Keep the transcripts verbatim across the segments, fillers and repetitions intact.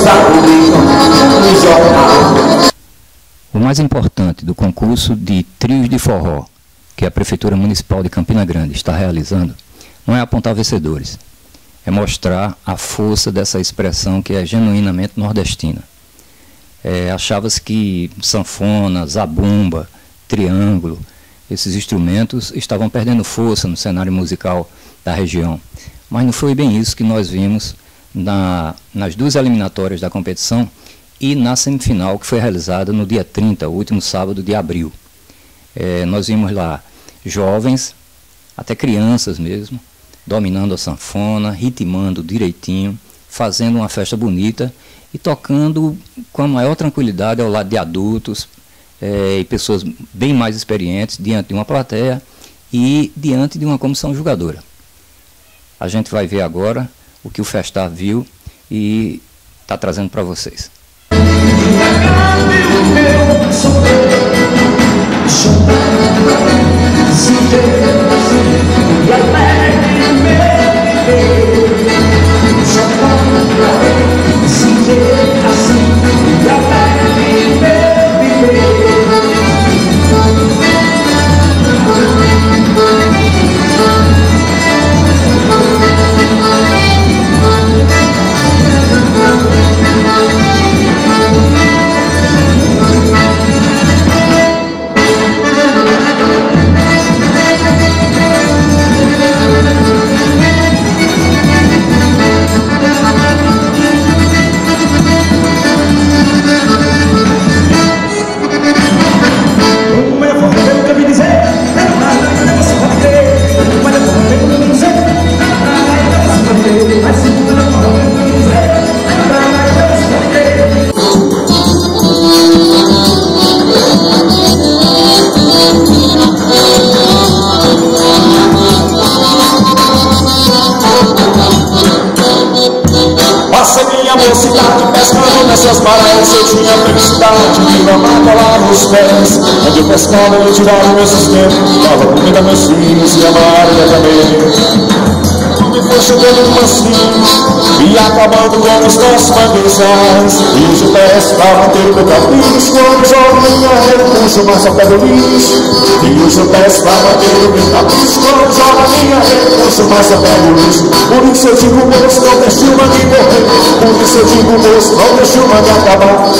já publicam no jornal. O mais importante do concurso de trios de forró que a Prefeitura Municipal de Campina Grande está realizando não é apontar vencedores, é mostrar a força dessa expressão que é genuinamente nordestina. É, achava-se que sanfona, zabumba, triângulo, esses instrumentos estavam perdendo força no cenário musical da região. Mas não foi bem isso que nós vimos na, nas duas eliminatórias da competição e na semifinal que foi realizada no dia trinta, o último sábado de abril. É, nós vimos lá jovens, até crianças mesmo, dominando a sanfona, ritmando direitinho, fazendo uma festa bonita e tocando com a maior tranquilidade ao lado de adultos é, e pessoas bem mais experientes, diante de uma plateia e diante de uma comissão julgadora. A gente vai ver agora o que o Festar viu e está trazendo para vocês. Passa minha mocidade pescando nessas marés. Eu tinha felicidade de mamar colar nos pés. Onde eu pescava eu tirava o meu sustento, dava comida a meus filhos e a Maria também. Tudo foi chegando no mansinho e acabando com os nossos manguezais. E os pés pra manter o meu capricho, quando jogo minha rede puxo mais a pé do lixo. E os pés pra manter o meu capricho, quando jogo minha rede puxo mais a pé do lixo. Por isso eu digo, moço, não deixe uma de morrer. Por isso eu digo, moço, não deixe uma de acabar.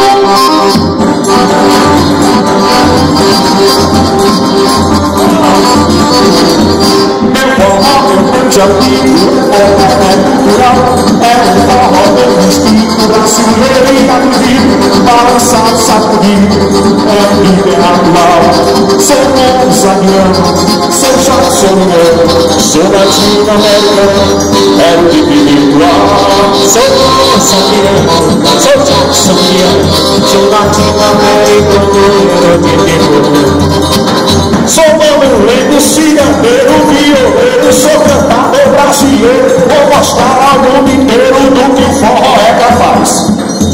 Meu forró, meu grande amigo, é cultural, é um forró meu espírito brasileiro e capivido, balançado, sacudido, é um líder atual. Sou moçambiano, sou jacksoniano, sou latino-americano, é o individual. Sou moçambiano, sou jacksoniano, sou latino-americano, é o individual. Sou mameluco, ciganeiro, violeiro, sou cantador brasileiro. Vou mostrar ao mundo inteiro do que o forró é capaz.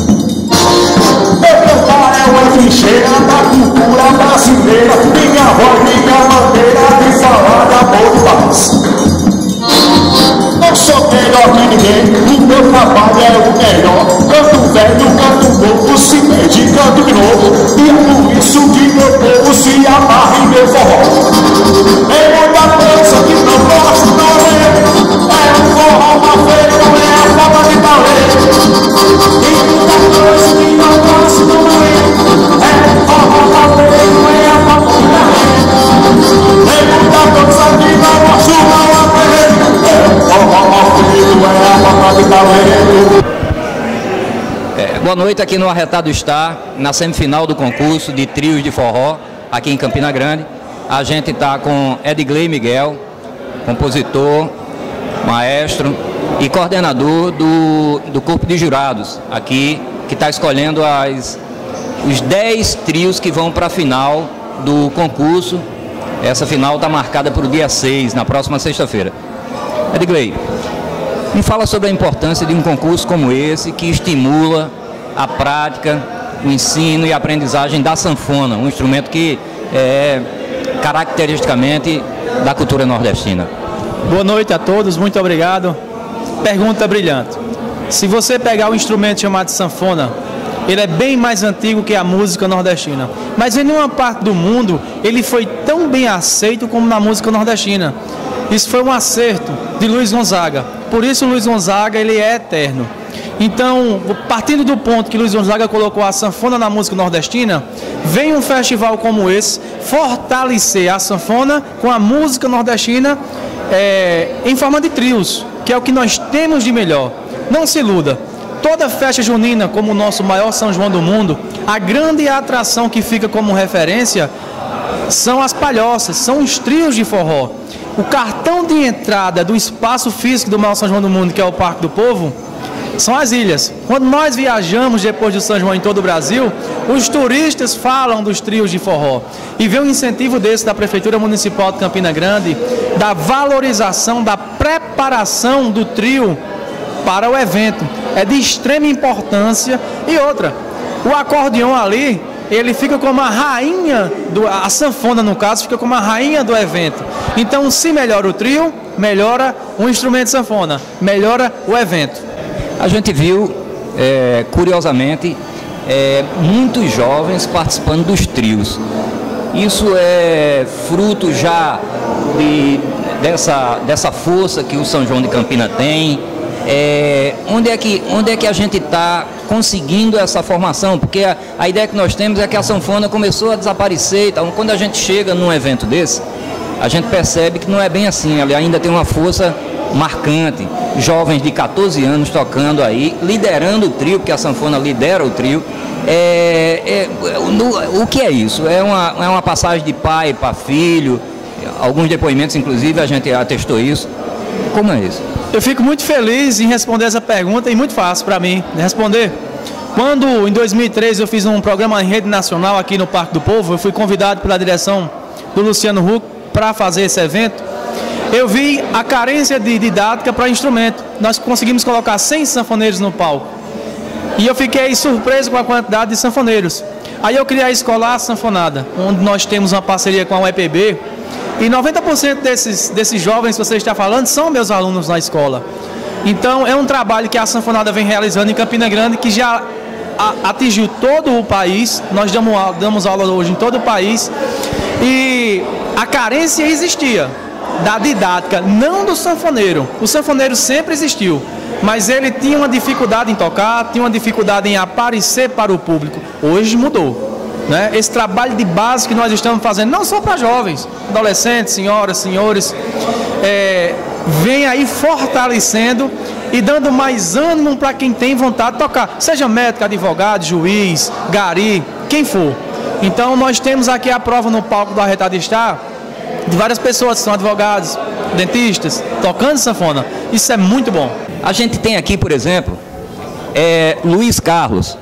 Meu cantar é uma trincheira da cultura brasileira, minha voz, minha maneira de falar de amor e paz. Não sou melhor que ninguém, o meu trabalho é o melhor. Canto velho, canto novo, se pede, canto de novo. E é por isso que meu povo se amarra em meu forró. Tem muita coisa que não posso não ler. É um forró mal feito, não é a falta de talento. Tem muita coisa que não posso não ler. É um forró mal feito, não é a falta de talento. Tem muita coisa que não posso não ler. É um forró mal feito, não é a falta de talento. É, boa noite, aqui no Arretado Está, na semifinal do concurso de trios de forró, aqui em Campina Grande. A gente está com Edgley Miguel, compositor, maestro e coordenador do, do corpo de jurados, aqui, que está escolhendo as, os dez trios que vão para a final do concurso. Essa final está marcada para o dia seis, na próxima sexta-feira. Edgley, me fala sobre a importância de um concurso como esse, que estimula a prática, o ensino e a aprendizagem da sanfona, um instrumento que é caracteristicamente da cultura nordestina. Boa noite a todos, muito obrigado. Pergunta brilhante. Se você pegar o instrumento chamado sanfona, ele é bem mais antigo que a música nordestina. Mas em nenhuma parte do mundo ele foi tão bem aceito como na música nordestina. Isso foi um acerto de Luiz Gonzaga. Por isso Luiz Gonzaga ele é eterno. Então, partindo do ponto que Luiz Gonzaga colocou a sanfona na música nordestina, vem um festival como esse fortalecer a sanfona com a música nordestina é, em forma de trios, que é o que nós temos de melhor. Não se iluda, toda festa junina, como o nosso maior São João do mundo, a grande atração que fica como referência são as palhoças, são os trios de forró. O cartão de entrada do espaço físico do maior São João do mundo, que é o Parque do Povo, são as ilhas. Quando nós viajamos depois do São João em todo o Brasil, os turistas falam dos trios de forró. E vem um incentivo desse da Prefeitura Municipal de Campina Grande, da valorização, da preparação do trio para o evento. É de extrema importância. E outra, o acordeão ali, ele fica como a rainha, do, a sanfona no caso, fica como a rainha do evento. Então, se melhora o trio, melhora o instrumento de sanfona, melhora o evento. A gente viu, é, curiosamente, é, muitos jovens participando dos trios. Isso é fruto já de, dessa, dessa força que o São João de Campina tem. É, onde, é que, onde é que a gente está conseguindo essa formação? Porque a, a ideia que nós temos é que a sanfona começou a desaparecer. Então, quando a gente chega num evento desse, a gente percebe que não é bem assim. Ela ainda tem uma força marcante, jovens de quatorze anos tocando aí, liderando o trio, porque a sanfona lidera o trio. É, é, no, o que é isso? É uma, é uma passagem de pai para filho, alguns depoimentos, inclusive, a gente atestou isso. Como é isso? Eu fico muito feliz em responder essa pergunta e muito fácil para mim responder. Quando, em dois mil e treze, eu fiz um programa em rede nacional aqui no Parque do Povo, eu fui convidado pela direção do Luciano Huck para fazer esse evento. Eu vi a carência de didática para instrumento. Nós conseguimos colocar cem sanfoneiros no palco. E eu fiquei surpreso com a quantidade de sanfoneiros. Aí eu criei a Escolar Sanfonada, onde nós temos uma parceria com a U E P B. E noventa por cento desses, desses jovens que você está falando são meus alunos na escola. Então é um trabalho que a Sanfonada vem realizando em Campina Grande, que já a, atingiu todo o país. Nós damos, damos aula hoje em todo o país. E a carência existia da didática, não do sanfoneiro. O sanfoneiro sempre existiu, mas ele tinha uma dificuldade em tocar, tinha uma dificuldade em aparecer para o público. Hoje mudou, né? Esse trabalho de base que nós estamos fazendo, não só para jovens, adolescentes, senhoras, senhores, é, vem aí fortalecendo e dando mais ânimo para quem tem vontade de tocar, seja médico, advogado, juiz, gari, quem for. Então nós temos aqui a prova no palco do Arretado Está, de várias pessoas que são advogados, dentistas, tocando sanfona. Isso é muito bom. A gente tem aqui, por exemplo, é, Luiz Carlos.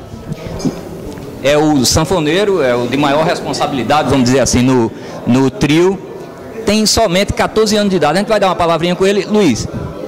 É o sanfoneiro, é o de maior responsabilidade, vamos dizer assim, no, no trio. Tem somente quatorze anos de idade. A gente vai dar uma palavrinha com ele. Luiz,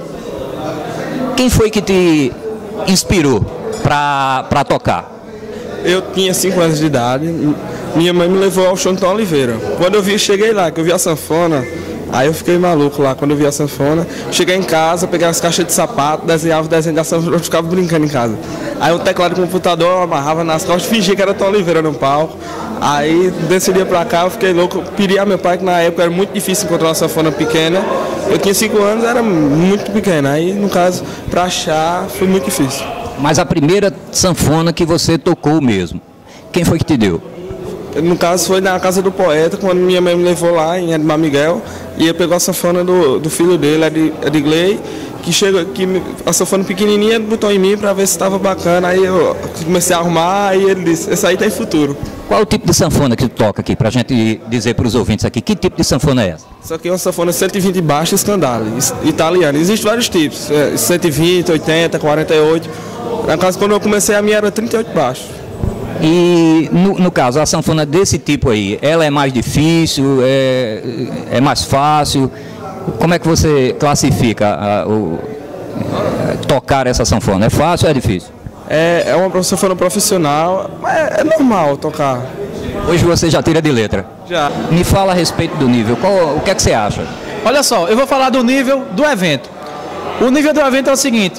quem foi que te inspirou para tocar? Eu tinha cinco anos de idade. Minha mãe me levou ao Chantão Oliveira. Quando eu vi, cheguei lá, que eu vi a sanfona, aí eu fiquei maluco lá, quando eu vi a sanfona. Cheguei em casa, peguei as caixas de sapato, desenhava o desenho da sanfona, eu ficava brincando em casa. Aí o teclado do computador eu amarrava nas costas, fingia que era Tom Oliveira no palco. Aí, desse dia pra cá, eu fiquei louco, pedi a meu pai, que na época era muito difícil encontrar uma sanfona pequena. Eu tinha cinco anos, era muito pequena. Aí, no caso, pra achar, foi muito difícil. Mas a primeira sanfona que você tocou mesmo, quem foi que te deu? No caso, foi na casa do poeta, quando minha mãe me levou lá, em Edmar Miguel, e ele pegou a sanfona do, do filho dele, Edgley, que chegou, que a sanfona pequenininha, botou em mim para ver se estava bacana. Aí eu comecei a arrumar e ele disse, essa aí tem futuro. Qual é o tipo de sanfona que tu toca aqui, para a gente dizer para os ouvintes aqui, que tipo de sanfona é essa? Isso aqui é uma sanfona cento e vinte baixo escandale, italiana. Existem vários tipos, cento e vinte, oitenta, quarenta e oito. Na casa, quando eu comecei, a minha era trinta e oito baixo. E, no, no caso, a sanfona desse tipo aí, ela é mais difícil, é, é mais fácil? Como é que você classifica a, o, a, tocar essa sanfona? É fácil ou é difícil? É, é uma sanfona profissional, é, é normal tocar. Hoje você já tira de letra? Já. Me fala a respeito do nível, qual, o que é que você acha? Olha só, eu vou falar do nível do evento. O nível do evento é o seguinte,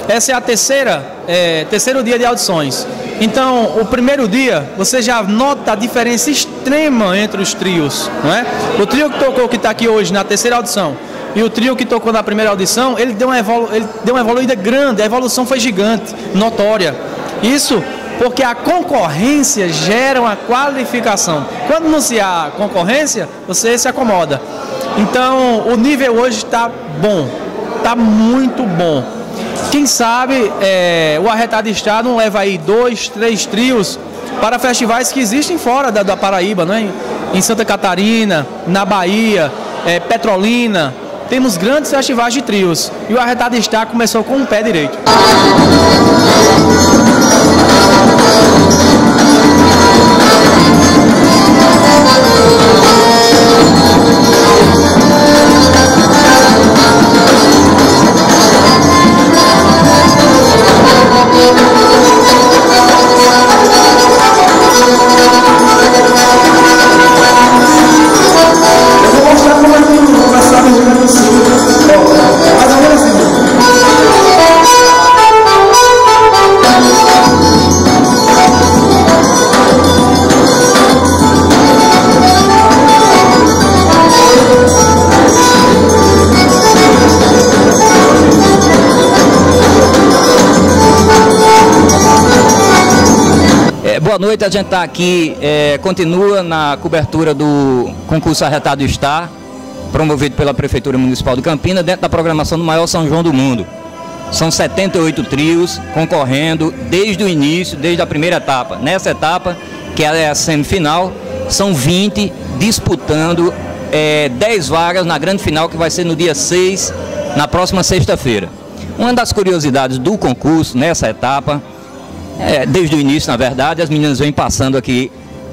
essa é a terceira, é, terceiro dia de audições. Então, o primeiro dia, você já nota a diferença extrema entre os trios, não é? O trio que tocou, que está aqui hoje na terceira audição, e o trio que tocou na primeira audição, ele deu uma, evolu ele deu uma evoluída grande, a evolução foi gigante, notória. Isso porque a concorrência gera uma qualificação. Quando não se há concorrência, você se acomoda. Então, o nível hoje está bom, está muito bom. Quem sabe é, o Arretado Está não leva aí dois, três trios para festivais que existem fora da, da Paraíba, né? Em Santa Catarina, na Bahia, é, Petrolina. Temos grandes festivais de trios. E o Arretado Está começou com o pé direito. Boa noite, a gente está aqui, é, continua na cobertura do concurso Arretado Está, promovido pela Prefeitura Municipal de Campinas, dentro da programação do maior São João do mundo. São setenta e oito trios concorrendo desde o início, desde a primeira etapa. Nessa etapa, que é a semifinal, são vinte disputando é, dez vagas na grande final, que vai ser no dia seis, na próxima sexta-feira. Uma das curiosidades do concurso nessa etapa, É, desde o início, na verdade, as meninas vêm passando aqui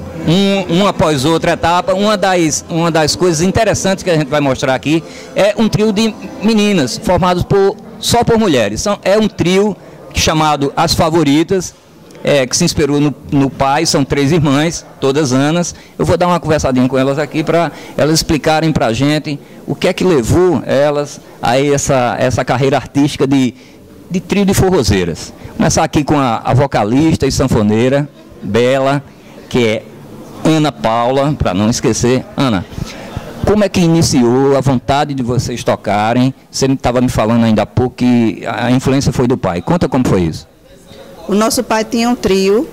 um, uma após outra etapa. Uma das, uma das coisas interessantes que a gente vai mostrar aqui é um trio de meninas formados por, só por mulheres. São, é um trio chamado As Favoritas, é, que se inspirou no, no pai. São três irmãs, todas Anas. Eu vou dar uma conversadinha com elas aqui para elas explicarem para a gente o que é que levou elas a essa, essa carreira artística de, de trio de forrozeiras. Começar aqui com a, a vocalista e sanfoneira, Bela, que é Ana Paula, para não esquecer. Ana, como é que iniciou a vontade de vocês tocarem? Você estava me falando ainda há pouco que a influência foi do pai. Conta como foi isso. O nosso pai tinha um trio,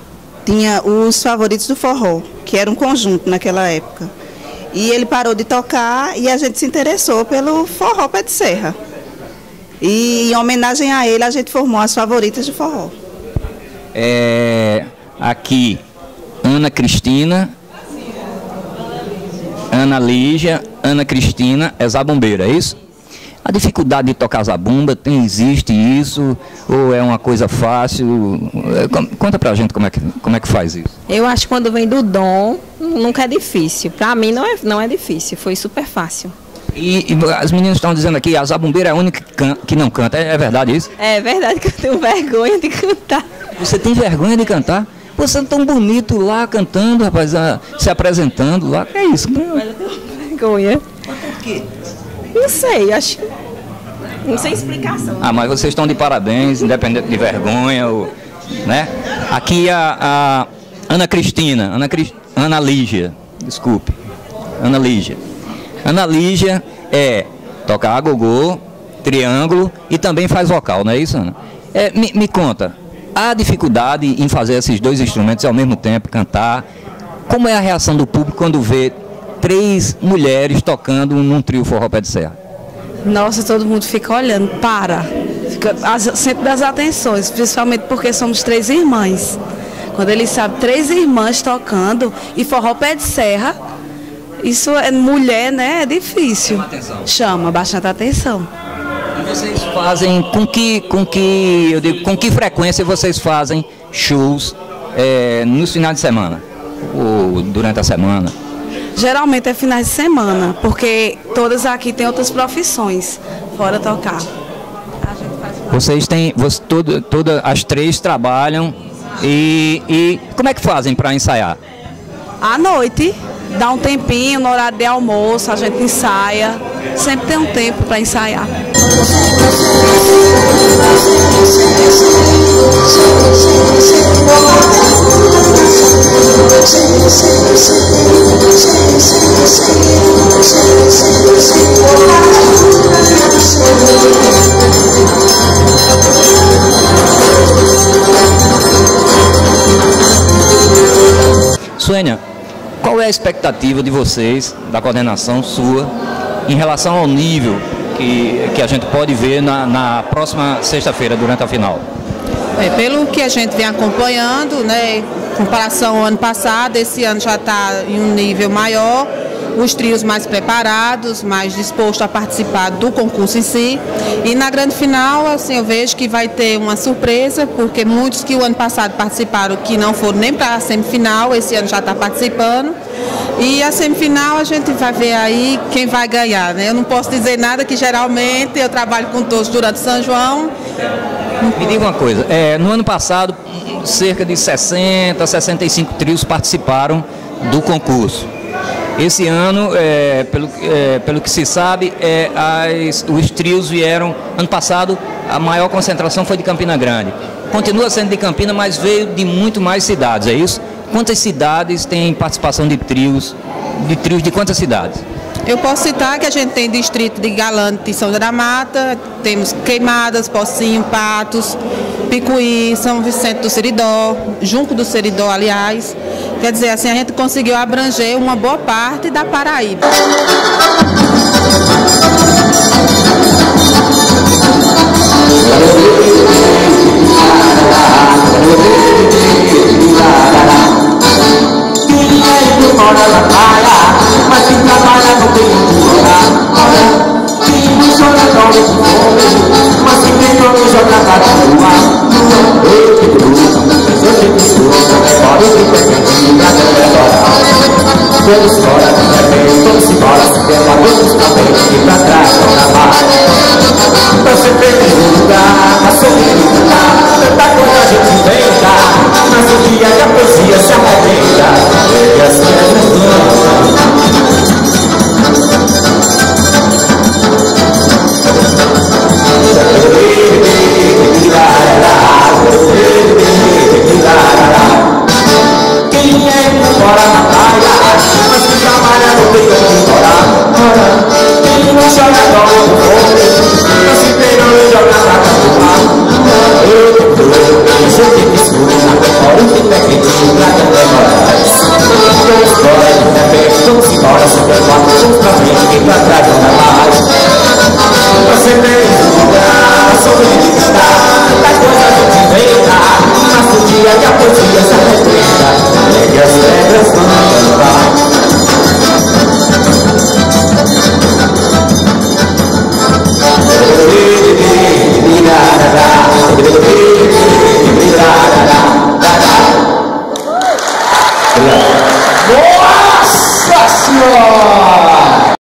tinha os Favoritos do Forró, que era um conjunto naquela época. E ele parou de tocar e a gente se interessou pelo forró pé de serra. E em homenagem a ele, a gente formou As Favoritas de Forró. É, aqui, Ana Cristina, Ana Lígia, Ana Cristina é zabumbeira, é isso? A dificuldade de tocar zabumba, tem, existe isso? Ou é uma coisa fácil? Conta pra gente como é que, como é que faz isso. Eu acho que quando vem do dom, nunca é difícil. Pra mim não é, não é difícil, foi super fácil. E, e as meninas estão dizendo aqui, a zabumbeira é a única que, can, que não canta, é, é verdade isso? É verdade que eu tenho vergonha de cantar. Você tem vergonha de cantar? Você é tão bonito lá cantando, rapaz, a, se apresentando lá, que é isso? Mas eu tenho vergonha. Por quê? Não sei, acho que... Não sei explicação. Ah, mas vocês estão de parabéns, independente de vergonha, ou, né? Aqui a, a Ana Cristina, Ana, Cris, Ana Lígia, desculpe, Ana Lígia. Ana Lígia é toca agogô, triângulo e também faz vocal, não é isso, Ana? É, me, me conta, há dificuldade em fazer esses dois instrumentos ao mesmo tempo, cantar? Como é a reação do público quando vê três mulheres tocando num trio forró pé de serra? Nossa, todo mundo fica olhando, para, fica sempre das atenções, principalmente porque somos três irmãs. Quando eles sabem, três irmãs tocando e forró pé de serra, isso é mulher, né? É difícil. Chama atenção. Chama bastante atenção. E vocês fazem, com que, com que, eu digo, com que frequência vocês fazem shows é, nos finais de semana? Ou durante a semana? Geralmente é finais de semana, porque todas aqui têm outras profissões, fora tocar. A gente faz... Vocês têm, você, todo, toda, as três trabalham e, e como é que fazem para ensaiar? À noite, dá um tempinho, no horário de almoço, a gente ensaia, sempre tem um tempo para ensaiar. Suênia, qual é a expectativa de vocês, da coordenação sua, em relação ao nível que, que a gente pode ver na, na próxima sexta-feira, durante a final? É, pelo que a gente vem acompanhando, né, em comparação ao ano passado, esse ano já está em um nível maior, os trios mais preparados, mais dispostos a participar do concurso em si. E na grande final, assim, eu vejo que vai ter uma surpresa, porque muitos que o ano passado participaram, que não foram nem para a semifinal, esse ano já está participando. E a semifinal a gente vai ver aí quem vai ganhar, né? Eu não posso dizer nada, que geralmente eu trabalho com todos durante São João. Me diga uma coisa, é, no ano passado cerca de sessenta, sessenta e cinco trios participaram do concurso. Esse ano, é, pelo, é, pelo que se sabe, é, as, os trios vieram, ano passado a maior concentração foi de Campina Grande. Continua sendo de Campina, mas veio de muito mais cidades, é isso? Quantas cidades têm participação de trios, de trios de quantas cidades? Eu posso citar que a gente tem distrito de Galante e São José da Mata, temos Queimadas, Pocinho, Patos, Picuí, São Vicente do Seridó, Junco do Seridó, aliás. Quer dizer, assim, a gente conseguiu abranger uma boa parte da Paraíba. Mora na praia, mas quem trabalha não tem onde morar. Quem não joga dorme com fome, mas quem tem nome joga para rua. Eu que bruto, mas eu que bruto, fora o que pretende pra não demorar. Todos fora do repente, todos embora, se pela todos também, e pra trás não dá mais. Pra ser feliz no lugar, pra sorrir no lugar, tanta coisa a gente inventa, mas o dia que a poesia se arrebenta, e assim é quem é que mora na praia, mas que trabalha no peito de morar. Quem não joga bola no fome, mas se tem não joga na cama. Eu que tô, eu que